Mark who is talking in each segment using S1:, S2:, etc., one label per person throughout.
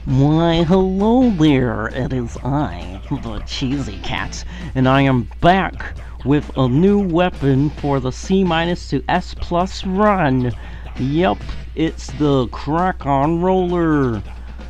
S1: Why, hello there, it is I, the Cheesy Cat, and I am back with a new weapon for the C- to S plus run. Yep, it's the Krak-on roller.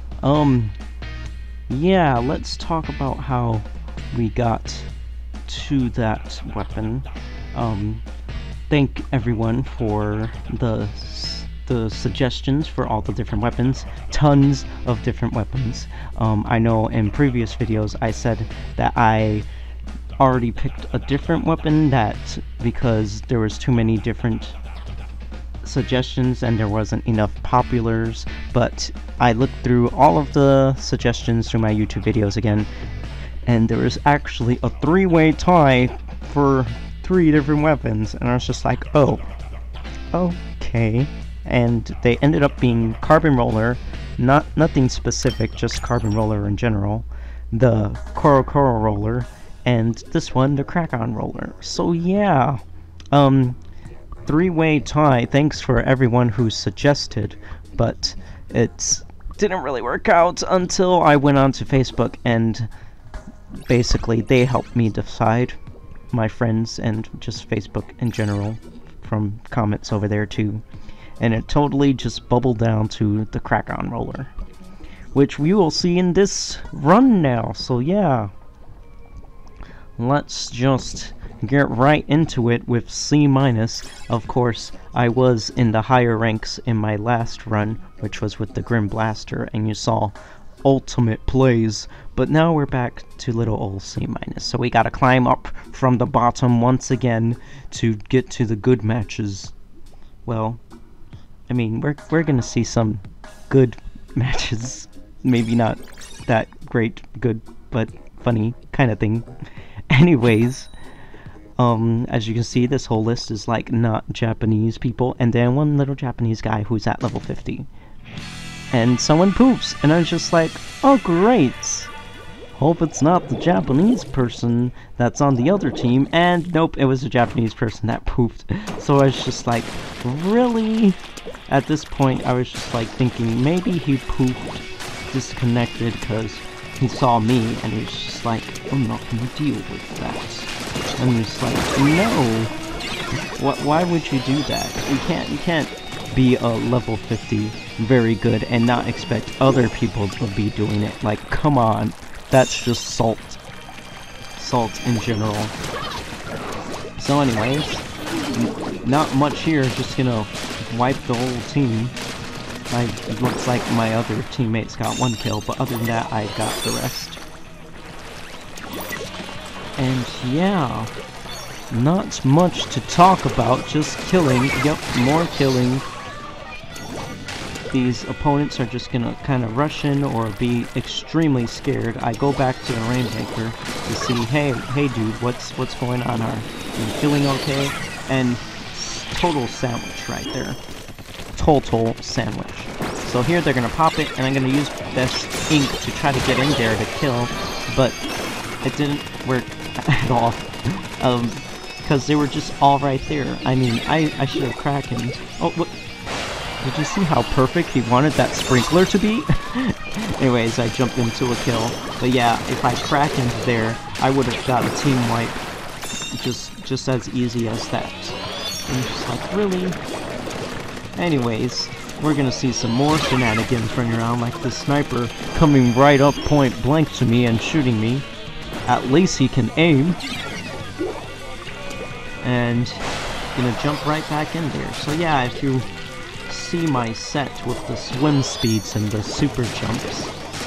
S1: Yeah, let's talk about how we got to that weapon. Thank everyone for the suggestions for all the different weapons. Tons of different weapons. I know in previous videos I said that I already picked a different weapon because there was too many different suggestions and there wasn't enough populars, but I looked through all of the suggestions through my YouTube videos again, and there was actually a three-way tie for 3 different weapons, and I was just like, oh, okay. And they ended up being Carbon Roller, nothing specific, just Carbon Roller in general, the Koro Roller, and this one, the Krak-on Roller. So yeah, three-way tie. Thanks for everyone who suggested, but it didn't really work out until I went onto Facebook, and basically they helped me decide. My friends and just Facebook in general, from comments over there too. And it totally just bubbled down to the Krak-on roller, which we will see in this run now. So yeah, let's just get right into it with C-. Of course, I was in the higher ranks in my last run, which was with the Grim Blaster, and you saw ultimate plays, but now we're back to little old C-. So we gotta climb up from the bottom once again to get to the good matches. Well, I mean, we're gonna see some good matches. Maybe not that great good, but funny kind of thing. Anyways, as you can see, this whole list is like not Japanese people, and then one little Japanese guy who's at level 50. And someone poops, and I was just like, oh great! Hope it's not the Japanese person that's on the other team, and nope, it was a Japanese person that pooped. So I was just like, really? At this point, I was just like thinking, maybe he pooped disconnected because he saw me, and he was just like, I'm not gonna deal with that. And he's like, no! Why would you do that? You can't be a level 50 very good and not expect other people to be doing it. Like, come on. That's just salt. Salt in general. So anyways, not much here, just gonna wipe the whole team. It looks like my other teammates got 1 kill, but other than that, I got the rest. And yeah, not much to talk about, just killing. Yep, more killing. These opponents are just gonna kind of rush in or be extremely scared. I go back to the Rainmaker to see, hey dude, what's going on? Are you feeling okay? And total sandwich right there. Total sandwich. So here they're gonna pop it, and I'm gonna use this ink to try to get in there to kill, but it didn't work at all. Because they were just all right there. I mean, I should have Kraken. Oh, what? Did you see how perfect he wanted that sprinkler to be? Anyways, I jumped into a kill. But yeah, if I Krakened there, I would have got a team wipe. Just as easy as that. And just like, really? Anyways, we're gonna see some more shenanigans running around, like the sniper coming right up point blank to me and shooting me. At least he can aim. And gonna jump right back in there. So yeah, if you see my set with the swim speeds and the super jumps,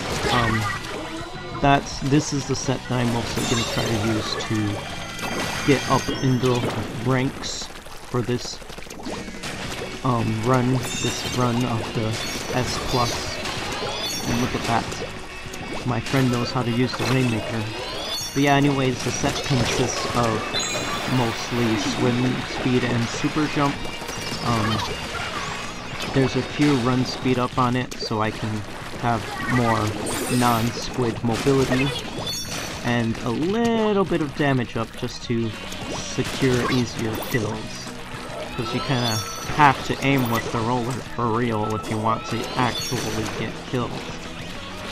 S1: this is the set that I'm also going to try to use to get up in the ranks for this run of the S plus. And look at that, my friend knows how to use the Rainmaker. But yeah, anyways, the set consists of mostly swim speed and super jump. There's a few run speed up on it, so I can have more non-squid mobility, and a little bit of damage up just to secure easier kills. Because you kind of have to aim with the roller for real if you want to actually get kills.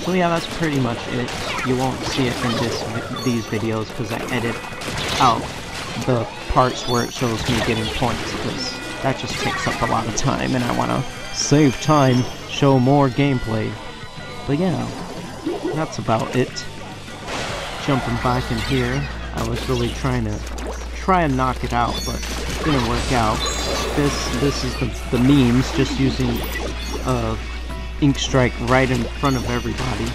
S1: So yeah, that's pretty much it. You won't see it in these videos because I edit out the parts where it shows me getting points, because that just takes up a lot of time and I want to save time, show more gameplay. But yeah, that's about it. Jumping back in here, I was really trying to knock it out, but it didn't work out. This is the memes, just using ink strike right in front of everybody.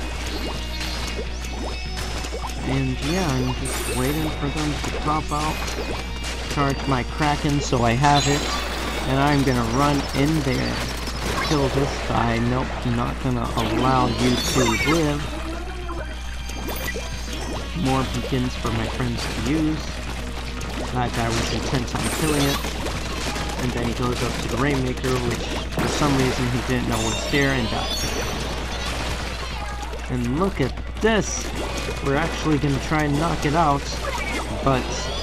S1: And yeah, I'm just waiting for them to pop out. Charge my Krak-on so I have it, and I'm gonna run in there, kill this guy. Nope, not gonna allow you to live. More beacons for my friends to use. That guy was intent on killing it. And then he goes up to the Rainmaker, which for some reason he didn't know was there, and died. And look at this! We're actually gonna try and knock it out, but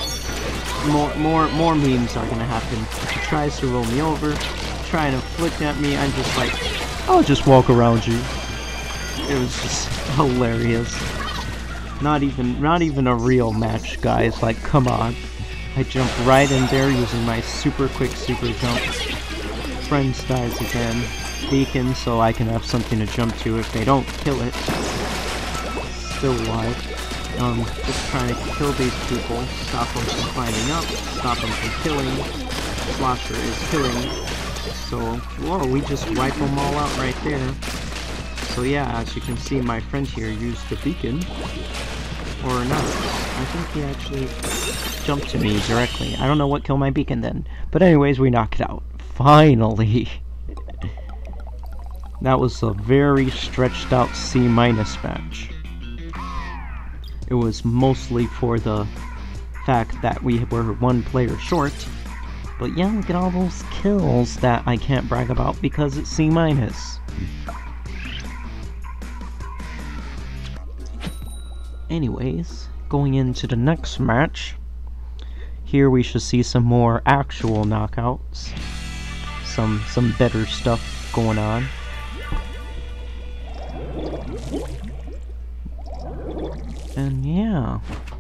S1: more memes are gonna happen. He tries to roll me over, trying to flick at me. I'm just like, I'll just walk around you. It was just hilarious. Not even a real match, guys. Like, come on. I jump right in there using my super quick super jump. Friends dies again. Beacon so I can have something to jump to if they don't kill it. Still alive. Just trying to kill these people. Stop them from climbing up. Stop them from killing. Slosher is killing. So, whoa, we just wipe them all out right there. So yeah, as you can see, my friend here used the beacon. Or not. I think he actually jumped to me directly. I don't know what killed my beacon then. But anyways, we knocked it out. Finally! That was a very stretched out C- match. It was mostly for the fact that we were one player short. But yeah, look at all those kills that I can't brag about because it's C-. Anyways, going into the next match, here we should see some more actual knockouts, some better stuff going on. And yeah,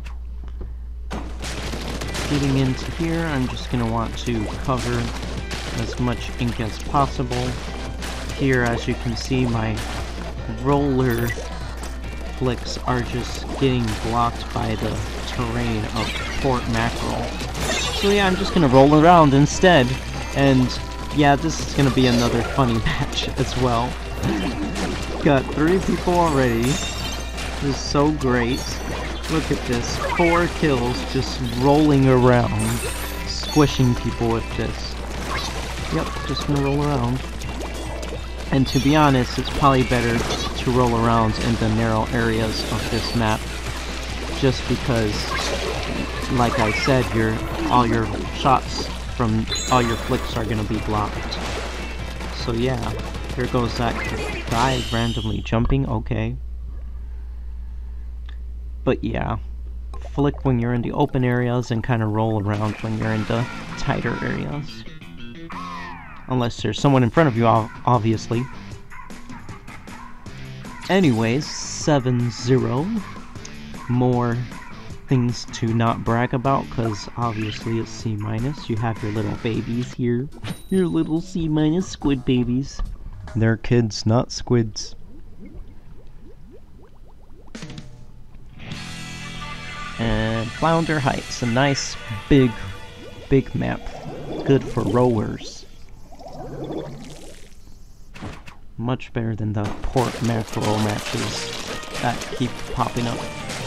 S1: getting into here, I'm just gonna want to cover as much ink as possible. Here, as you can see, my roller flicks are just getting blocked by the terrain of Port Mackerel. So yeah, I'm just gonna roll around instead. And yeah, this is gonna be another funny match as well. Got 3 people already. This is so great. Look at this. 4 kills just rolling around, squishing people with this. Yep, just gonna roll around. And to be honest, it's probably better to roll around in the narrow areas of this map, just because, like I said, all your shots from all your flicks are gonna be blocked. So yeah, here goes that guy randomly jumping. Okay, but yeah, flick when you're in the open areas and kind of roll around when you're in the tighter areas. Unless there's someone in front of you, obviously. Anyways, 7-0. More things to not brag about, because obviously it's C-. You have your little babies here. Your little C- squid babies. They're kids, not squids. And Flounder Heights, a nice big map. Good for rowers. Much better than the Port Mackerel matches that keep popping up.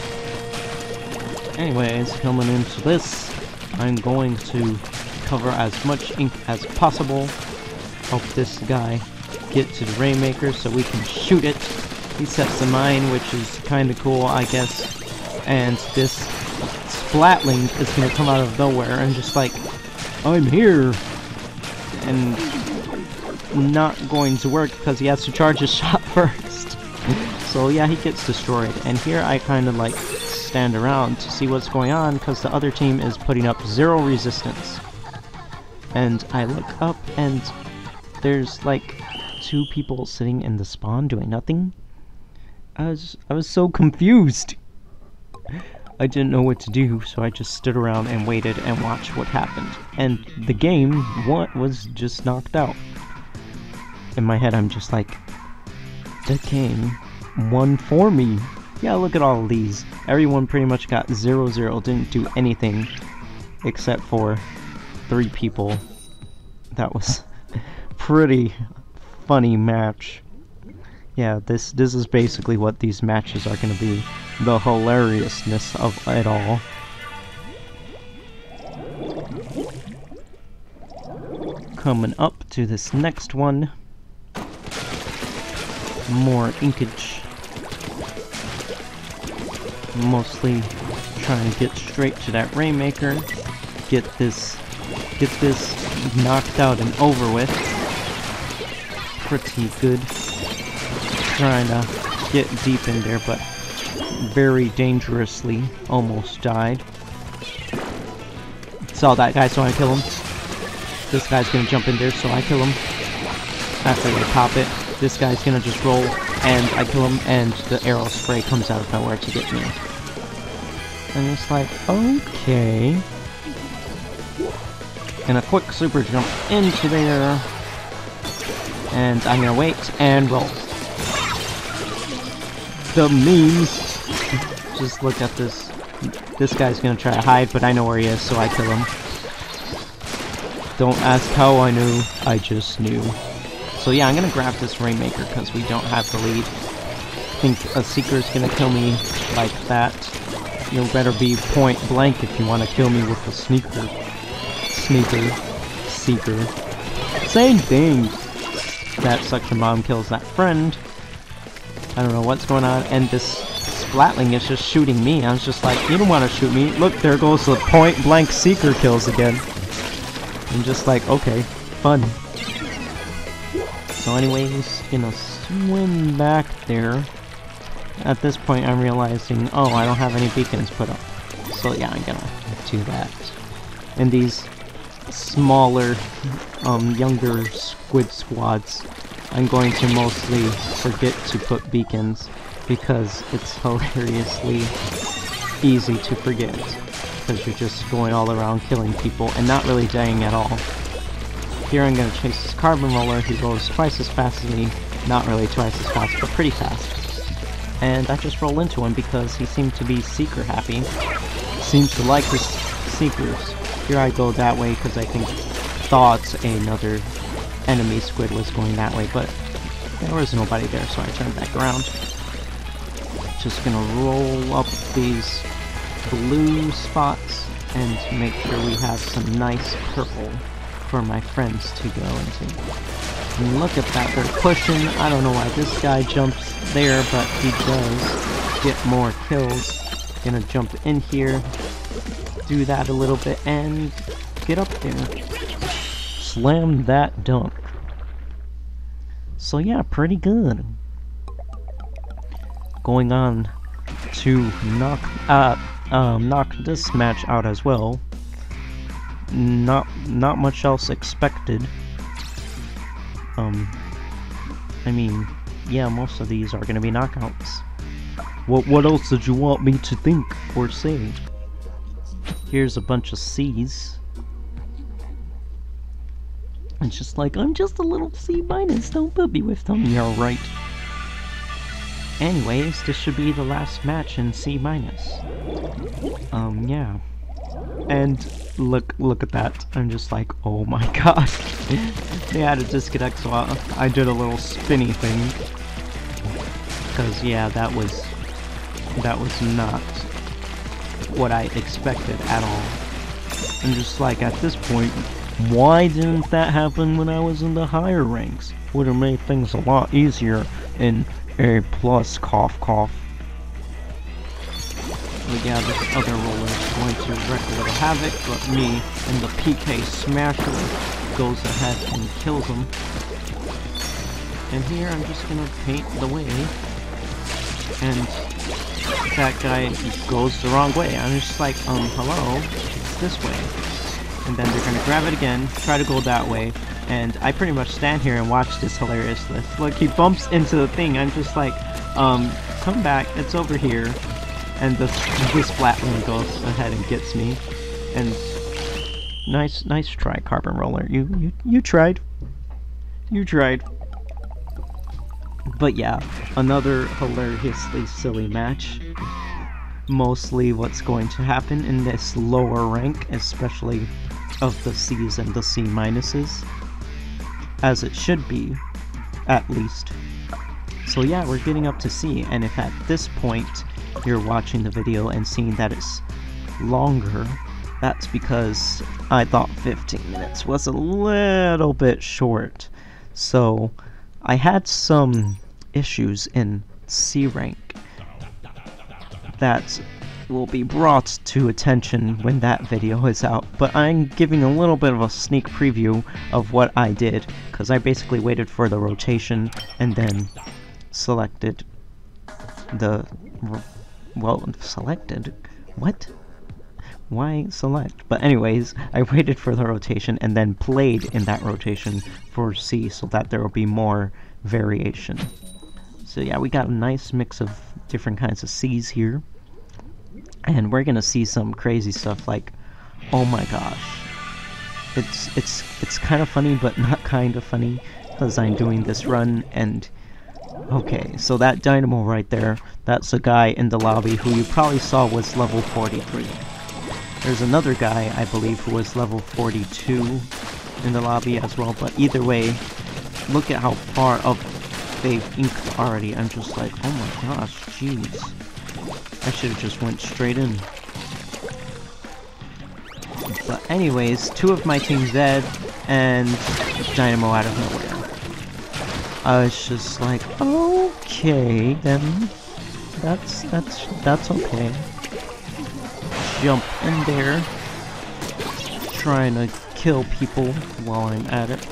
S1: Anyways, coming into this, I'm going to cover as much ink as possible. Help this guy get to the Rainmaker so we can shoot it. He sets a mine, which is kind of cool, I guess. And this Splatling is going to come out of nowhere and just like, I'm here! And not going to work because he has to charge his shot first. So yeah, he gets destroyed. And here I kind of like stand around to see what's going on because the other team is putting up 0 resistance. And I look up and there's like 2 people sitting in the spawn doing nothing. I was so confused. I didn't know what to do, so I just stood around and waited and watched what happened. And the game was just knocked out. In my head, I'm just like, the game won for me. Yeah, look at all of these. Everyone pretty much got 0-0, didn't do anything except for 3 people. That was pretty funny match. Yeah, this is basically what these matches are gonna be. The hilariousness of it all. Coming up to this next one. More inkage. Mostly trying to get straight to that Rainmaker. Get this knocked out and over with. Pretty good. Trying to get deep in there, but very dangerously almost died. Saw that guy, so I kill him. This guy's gonna jump in there, so I kill him. After they pop it, this guy's gonna just roll, and I kill him, and the arrow spray comes out of nowhere to get me. And it's like, okay. And a quick super jump into there. And I'm gonna wait and roll. The memes. Just look at this. This guy's gonna try to hide, but I know where he is, so I kill him. Don't ask how I knew, I just knew. So yeah, I'm gonna grab this Rainmaker because we don't have the lead. I think a Seeker's gonna kill me like that. You better be point blank if you want to kill me with a Seeker. Same thing. That suction bomb kills that friend. I don't know what's going on, and this Splatling is just shooting me. I was just like, you don't want to shoot me. Look, there goes the point blank Seeker kills again. I'm just like, okay, fun. So anyways, gonna swim back there. At this point I'm realizing, oh, I don't have any beacons put up. So yeah, I'm gonna do that. And these smaller, younger squid squads, I'm going to mostly forget to put beacons because it's hilariously easy to forget. Because you're just going all around killing people and not really dying at all. Here I'm going to chase this carbon roller who goes twice as fast as me. Not really twice as fast, but pretty fast. And I just roll into him because he seemed to be Seeker happy. Seems to like his Seekers. Here I go that way because I thought another enemy squid was going that way, but there was nobody there, so I turned back around. Just gonna roll up these blue spots and make sure we have some nice purple for my friends to go into. And look at that, they're pushing. I don't know why this guy jumps there, but he does get more kills. Gonna jump in here, do that a little bit, and get up there. Slam that dunk. So yeah, pretty good. Going on to knock this match out as well. Not much else expected. I mean, yeah, most of these are gonna be knockouts. What else did you want me to think or say? Here's a bunch of C's. It's just like, I'm just a little C-, don't put me with them. You're right. Anyways, this should be the last match in C-. Yeah. And look at that. I'm just like, oh my god. They had a disconnect, so I did a little spinny thing. Because yeah, that was not what I expected at all. I'm just like, at this point, why didn't that happen when I was in the higher ranks? Would have made things a lot easier in A+, cough cough. But yeah, this other roller is going to wreak a little havoc, but me and the PK Smasher goes ahead and kills him. And here I'm just gonna paint the way, and that guy goes the wrong way. I'm just like, hello, it's this way. And then they're gonna grab it again, try to go that way, and I pretty much stand here and watch this hilariousness. Look, he bumps into the thing. I'm just like, come back, it's over here. And this flat one goes ahead and gets me. And nice try, Carbon Roller. You tried. You tried. But yeah, another hilariously silly match. Mostly what's going to happen in this lower rank, especially of the C's and the C minuses, as it should be, at least. So yeah, we're getting up to C, and if at this point you're watching the video and seeing that it's longer, that's because I thought 15 minutes was a little bit short. So I had some issues in C rank that will be brought to attention when that video is out, but I'm giving a little bit of a sneak preview of what I did, because I basically waited for the rotation and then selected the, well, selected? What? Why select? But anyways, I waited for the rotation and then played in that rotation for C so that there will be more variation. So yeah, we got a nice mix of different kinds of C's here. And we're gonna see some crazy stuff like, oh my gosh. It's kind of funny, but not kind of funny, because I'm doing this run and... Okay, so that Dynamo right there, that's a guy in the lobby who you probably saw was level 43. There's another guy, I believe, who was level 42 in the lobby as well, but either way, look at how far up they've inked already. I'm just like, oh my gosh, jeez. I should have just went straight in. But anyways, two of my team's dead, and Dynamo out of nowhere. I was just like, okay, then that's okay. Jump in there, trying to kill people while I'm at it.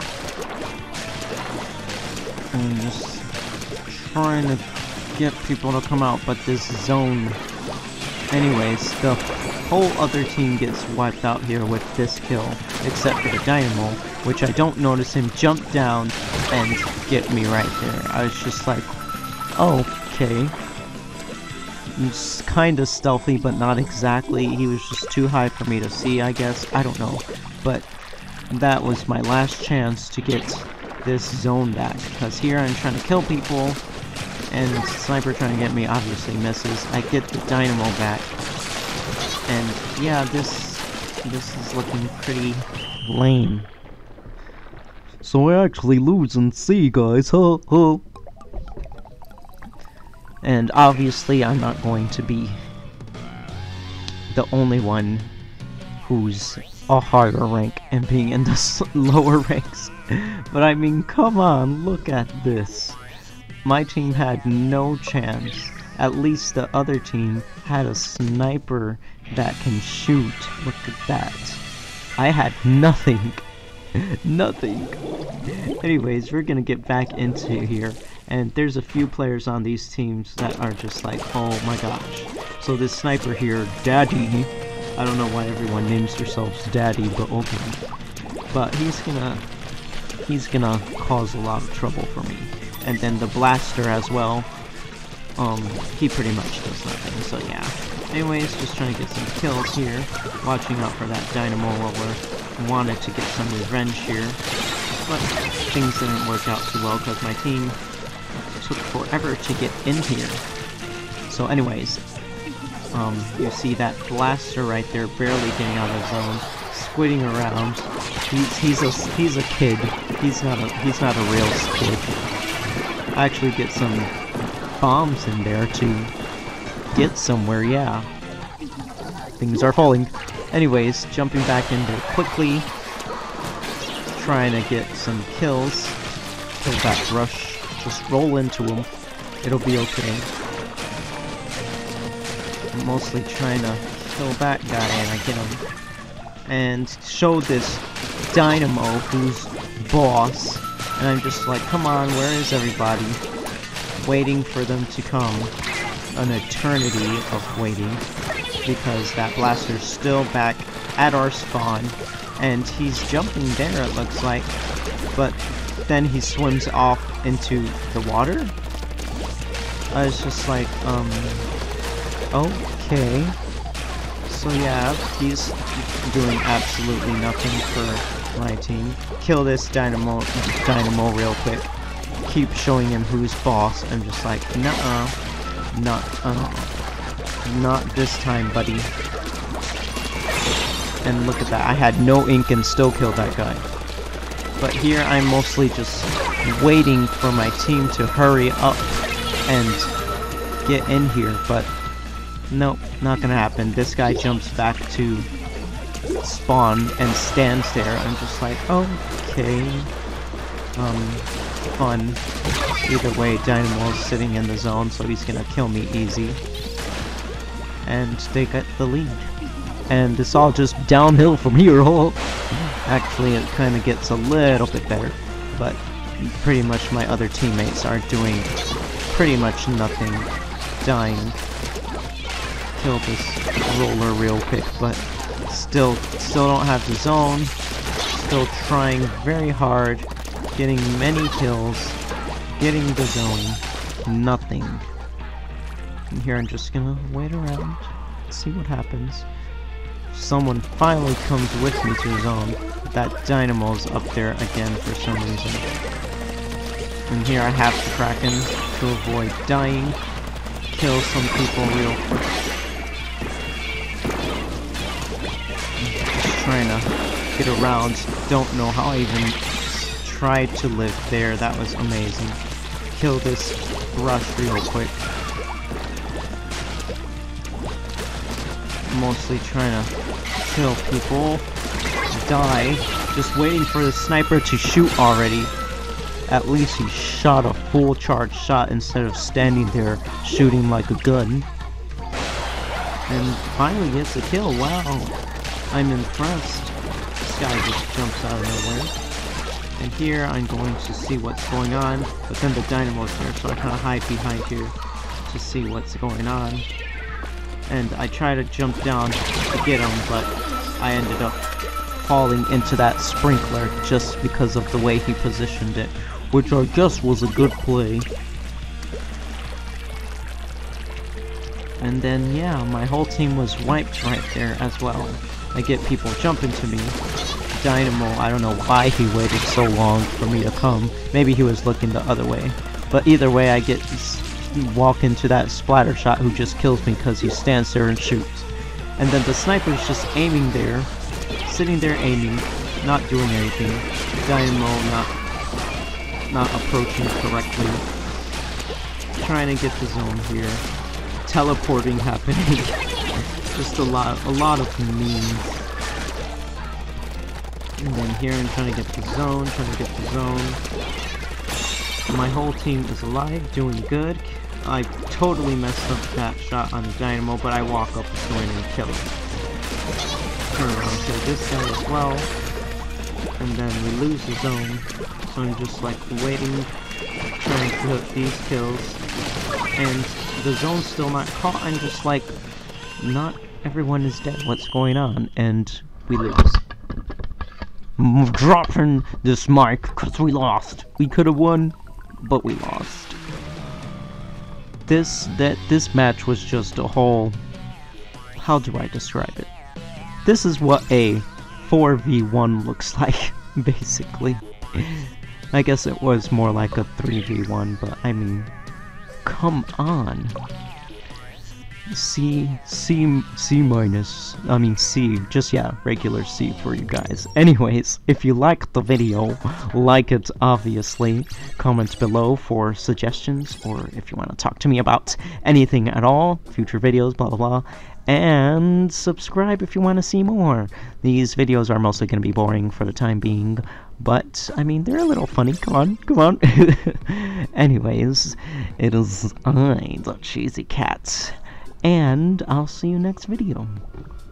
S1: And just trying to get people to come out, but this zone... Anyways, the whole other team gets wiped out here with this kill, except for the Dynamo, which I don't notice him jump down and get me right there. I was just like, okay. It's kinda stealthy, but not exactly. He was just too high for me to see, I guess. I don't know. But that was my last chance to get this zone back, because here I'm trying to kill people, and Sniper trying to get me obviously misses. I get the Dynamo back, and yeah, this is looking pretty lame. So I actually lose in C, guys, huh, huh. And obviously I'm not going to be the only one who's a higher rank and being in the lower ranks. But I mean, come on, look at this. My team had no chance. At least the other team had a sniper that can shoot. Look at that. I had nothing. Nothing. Anyways, we're gonna get back into here. And there's a few players on these teams that are just like, oh my gosh. So this sniper here, Daddy. I don't know why everyone names themselves Daddy, but okay. But he's gonna cause a lot of trouble for me. And then the blaster as well, he pretty much does nothing, so yeah. Anyways, just trying to get some kills here, watching out for that Dynamo Roller. Wanted to get some revenge here, but things didn't work out too well because my team took forever to get in here. So anyways, you see that blaster right there barely getting out of the zone, squidding around. He's a kid. He's not a real kid. I actually get some bombs in there to get somewhere, yeah. Things are falling. Anyways, jumping back in there quickly, trying to get some kills. Kill that rush. Just roll into him. It'll be okay. I'm mostly trying to kill that guy, and I get him. And show this Dynamo who's boss. And I'm just like, come on, where is everybody? Waiting for them to come. An eternity of waiting. Because that blaster's still back at our spawn. And he's jumping there, it looks like. But then he swims off into the water? I was just like, okay. So yeah, he's doing absolutely nothing for my team. Kill this dynamo real quick. Keep showing him who's boss. I'm just like, nuh-uh. Not this time, buddy. And look at that, I had no ink and still killed that guy. But here I'm mostly just waiting for my team to hurry up and get in here, but nope, not gonna happen. This guy jumps back to spawn and stands there. I'm just like, okay. Fun. Either way, Dynamo's sitting in the zone, so he's gonna kill me easy. And they get the lead. And it's all just downhill from here. Actually, it kind of gets a little bit better, but pretty much my other teammates are doing pretty much nothing. Dying. Kill this roller real quick, but still don't have the zone. Still trying very hard, getting many kills, getting the zone. Nothing. And here I'm just gonna wait around, see what happens. Someone finally comes with me to the zone. That Dynamo's up there again for some reason. And here I have the Krak-on to avoid dying. Kill some people real quick. Just trying to get around. Don't know how I even tried to live there. That was amazing. Kill this rush real quick. Mostly trying to kill people. Die. Just waiting for the sniper to shoot already. At least he shot a full charge shot instead of standing there shooting like a gun. And finally gets a kill. Wow. I'm impressed. This guy just jumps out of nowhere. And here I'm going to see what's going on. But then the Dynamo's there, so I kind of hide behind here to see what's going on. And I try to jump down to get him, but I ended up falling into that sprinkler just because of the way he positioned it, which I guess was a good play. And then, yeah, my whole team was wiped right there as well. I get people jumping to me. Dynamo, I don't know why he waited so long for me to come. Maybe he was looking the other way. But either way, I walk into that splatter shot who just kills me because he stands there and shoots. And then the sniper's just aiming there, sitting there aiming, not doing anything. Dynamo not approaching correctly. Trying to get the zone here. Teleporting happening. Just a lot of memes. And then here I'm trying to get the zone, My whole team is alive, doing good. I totally messed up that shot on the Dynamo, but I walk up to him and kill him. Turn around, kill this guy as well. And then we lose the zone. So I'm just like waiting, trying to get these kills. And the zone's still not caught. I'm just like, not everyone is dead. What's going on? And we lose. I'm dropping this mic because we lost. We could have won, but we lost. This match was just a whole, how do I describe it? This is what a 4v1 looks like, basically. I guess it was more like a 3v1, but I mean, come on. C minus, I mean C, just yeah, regular C for you guys. Anyways, if you liked the video, like it obviously, comment below for suggestions, or if you want to talk to me about anything at all, future videos, blah blah blah, and subscribe if you want to see more. These videos are mostly going to be boring for the time being, but I mean, they're a little funny. Come on. Anyways, it is I, the Cheesy Cat, and I'll see you next video.